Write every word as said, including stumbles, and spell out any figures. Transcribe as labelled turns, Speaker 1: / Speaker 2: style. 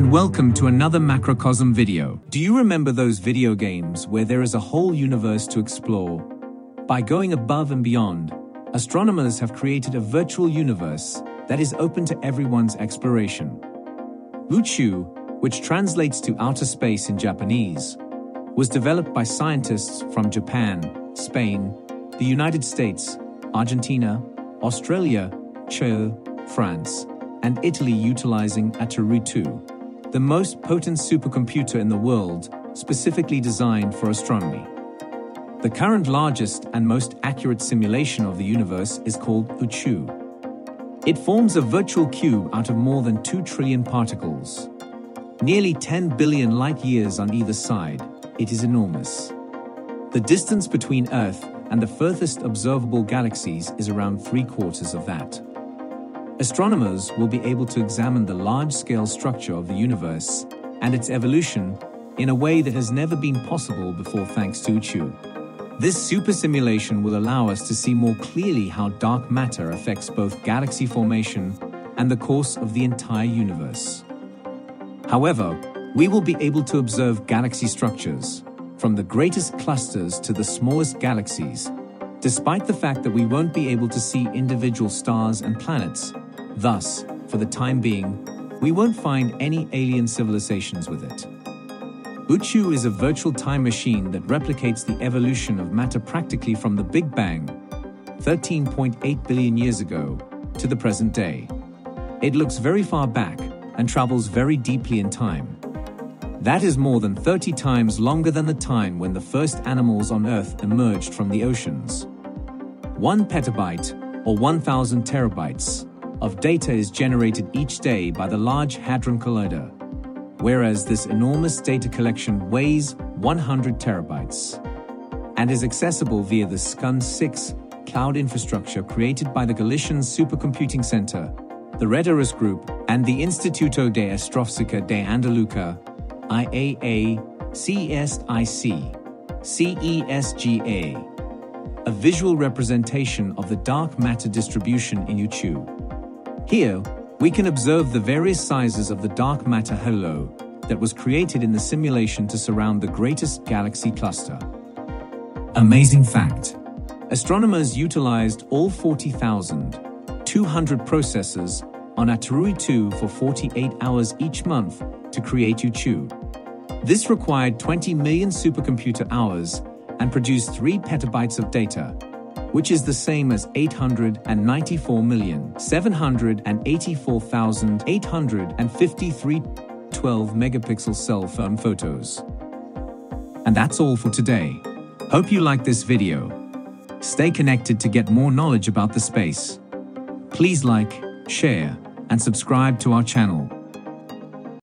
Speaker 1: and welcome to another Macrocosm video. Do you remember those video games where there is a whole universe to explore? By going above and beyond, astronomers have created a virtual universe that is open to everyone's exploration. Uchu, which translates to outer space in Japanese, was developed by scientists from Japan, Spain, the United States, Argentina, Australia, Chile, France, and Italy, utilizing Ataru two, the most potent supercomputer in the world, specifically designed for astronomy. The current largest and most accurate simulation of the universe is called Uchu. It forms a virtual cube out of more than two trillion particles. Nearly ten billion light-years on either side, it is enormous. The distance between Earth and the furthest observable galaxies is around three-quarters of that. Astronomers will be able to examine the large-scale structure of the universe and its evolution in a way that has never been possible before thanks to Uchu. This super simulation will allow us to see more clearly how dark matter affects both galaxy formation and the course of the entire universe. However, we will be able to observe galaxy structures, from the greatest clusters to the smallest galaxies, despite the fact that we won't be able to see individual stars and planets. Thus, for the time being, we won't find any alien civilizations with it. Uchu is a virtual time machine that replicates the evolution of matter practically from the Big Bang, thirteen point eight billion years ago, to the present day. It looks very far back and travels very deeply in time. That is more than thirty times longer than the time when the first animals on Earth emerged from the oceans. One petabyte, or one thousand terabytes, of data is generated each day by the Large Hadron Collider, whereas this enormous data collection weighs one hundred terabytes and is accessible via the S C U N six cloud infrastructure created by the Galician Supercomputing Center, the Red Eris Group, and the Instituto de Astrofísica de Andalucía, I A A C S I C, C E S G A, a visual representation of the dark matter distribution in Uchu. Here, we can observe the various sizes of the dark matter halo that was created in the simulation to surround the greatest galaxy cluster. Amazing fact: astronomers utilized all forty thousand two hundred processors on Ataru two for forty-eight hours each month to create Uchu. This required twenty million supercomputer hours and produced three petabytes of data, which is the same as eight hundred ninety-four million seven hundred eighty-four thousand eight hundred fifty-three twelve megapixel cell phone photos. And that's all for today. Hope you liked this video. Stay connected to get more knowledge about the space. Please like, share, and subscribe to our channel.